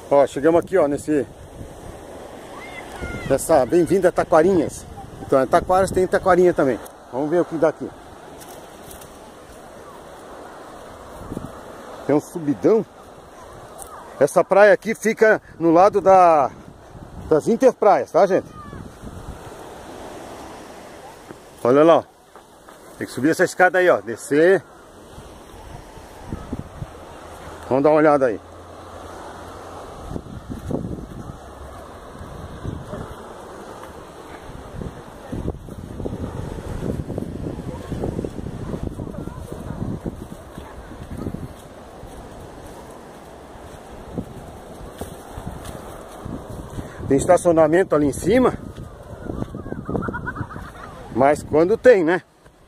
Ó, chegamos aqui, ó, nessa bem-vinda a Taquarinhas. Então, em Taquaras tem Taquarinha também. Vamos ver o que dá aqui. Tem um subidão. Essa praia aqui fica no lado das Interpraias, tá, gente? Olha lá, ó. Tem que subir essa escada aí, ó. Descer. Vamos dar uma olhada aí. Tem estacionamento ali em cima. Mas quando tem, né?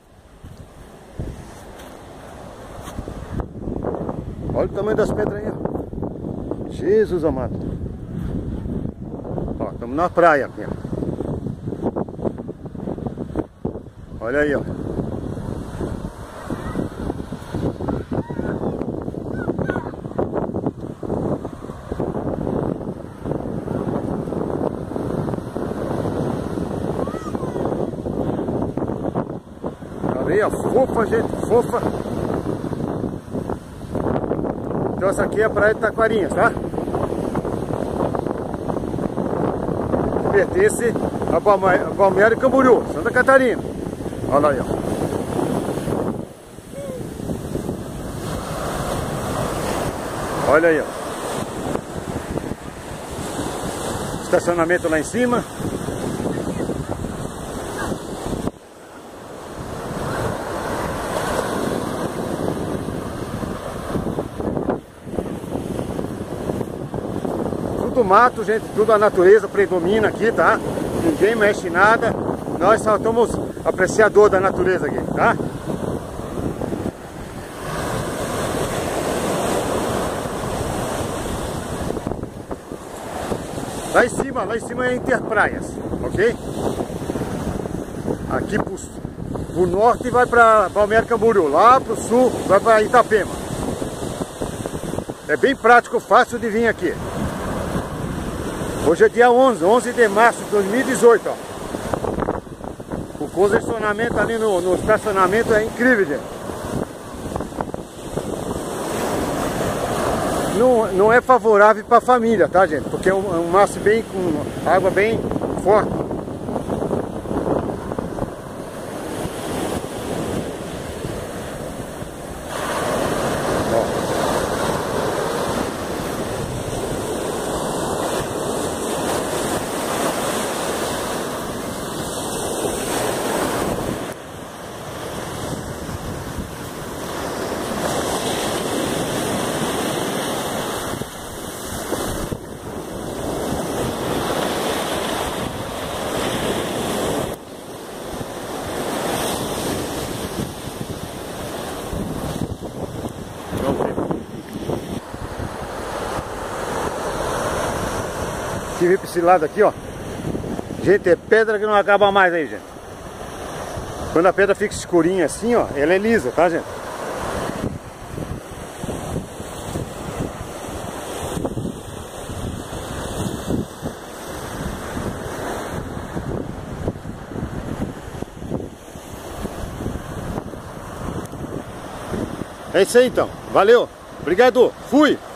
Olha o tamanho das pedras aí, ó. Jesus amado. Ó, estamos na praia aqui, ó. Olha aí, ó. Areia fofa, gente, fofa. Então essa aqui é a praia de Taquarinhas, tá? Pertence a Balneário Camboriú, Santa Catarina. Olha aí, ó. Olha aí, ó. Estacionamento lá em cima. Tudo mato, gente, tudo a natureza predomina aqui, tá? Ninguém mexe em nada. Nós só somos apreciador da natureza aqui, tá? Lá em cima é Interpraias, ok? Aqui pro norte vai para Balneário Camboriú, lá pro sul vai para Itapema. É bem prático, fácil de vir aqui. Hoje é dia 11 de março de 2018, ó. O congestionamento ali no estacionamento é incrível, gente. Não é favorável para a família, tá, gente? Porque é um mar bem com água bem forte. Que vem para esse lado aqui, ó. Gente, é pedra que não acaba mais aí, gente. Quando a pedra fica escurinha assim, ó, ela é lisa, tá, gente? É isso aí então. Valeu. Obrigado. Fui.